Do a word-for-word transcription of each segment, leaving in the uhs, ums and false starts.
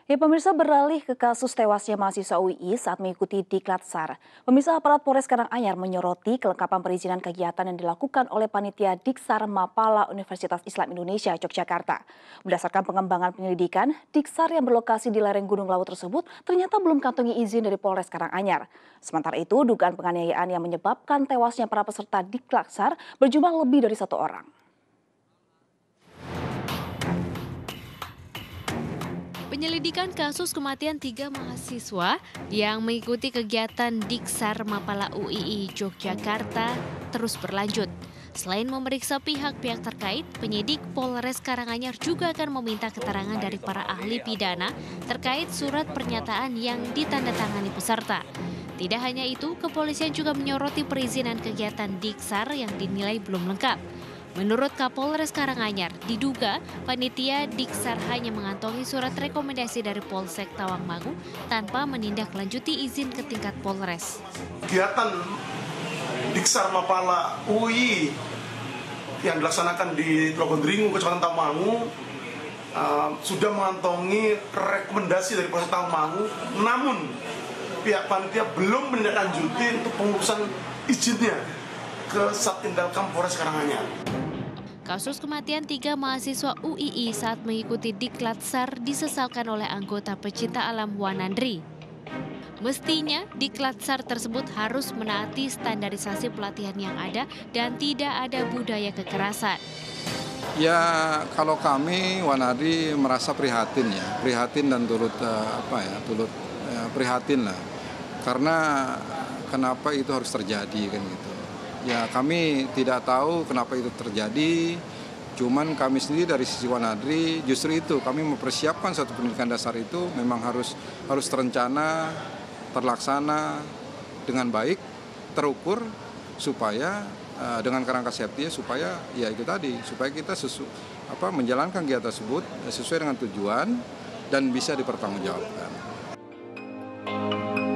Ya, pemirsa beralih ke kasus tewasnya mahasiswa U I saat mengikuti Diklat SAR. Pemirsa aparat Polres Karanganyar menyoroti kelengkapan perizinan kegiatan yang dilakukan oleh panitia Diksar Mapala Universitas Islam Indonesia Yogyakarta. Berdasarkan pengembangan penyelidikan, Diksar yang berlokasi di lereng Gunung Lawu tersebut ternyata belum kantongi izin dari Polres Karanganyar. Sementara itu, dugaan penganiayaan yang menyebabkan tewasnya para peserta Diklat SAR berjumlah lebih dari satu orang. Penyelidikan kasus kematian tiga mahasiswa yang mengikuti kegiatan Diksar Mapala U I I Yogyakarta terus berlanjut. Selain memeriksa pihak-pihak terkait, penyidik Polres Karanganyar juga akan meminta keterangan dari para ahli pidana terkait surat pernyataan yang ditandatangani peserta. Tidak hanya itu, kepolisian juga menyoroti perizinan kegiatan Diksar yang dinilai belum lengkap. Menurut Kapolres Karanganyar, diduga panitia Diksar hanya mengantongi surat rekomendasi dari Polsek Tawangmangu tanpa menindaklanjuti izin ke tingkat Polres. Kegiatan Diksar Mapala U I yang dilaksanakan di Logondringu, Kecamatan Tawangmangu, uh, sudah mengantongi rekomendasi dari Polsek Tawangmangu, namun pihak panitia belum menindaklanjuti untuk pengurusan izinnya ke Satindakan Polres Karanganyar. Kasus kematian tiga mahasiswa U I I saat mengikuti Diklat SAR disesalkan oleh anggota pecinta alam Wanandri. Mestinya Diklat SAR tersebut harus menaati standarisasi pelatihan yang ada dan tidak ada budaya kekerasan. Ya, kalau kami Wanandri merasa prihatin ya, prihatin dan turut uh, apa ya, turut uh, prihatin lah. Karena kenapa itu harus terjadi kan gitu. Ya, kami tidak tahu kenapa itu terjadi, cuman kami sendiri dari sisi Wanandri justru itu kami mempersiapkan suatu pendidikan dasar itu memang harus harus terencana, terlaksana dengan baik, terukur supaya uh, dengan kerangka safety supaya ya itu tadi supaya kita sesu, apa menjalankan kegiatan tersebut sesuai dengan tujuan dan bisa dipertanggungjawabkan.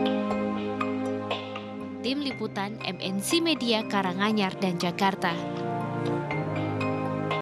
Tim Liputan M N C Media Karanganyar dan Jakarta.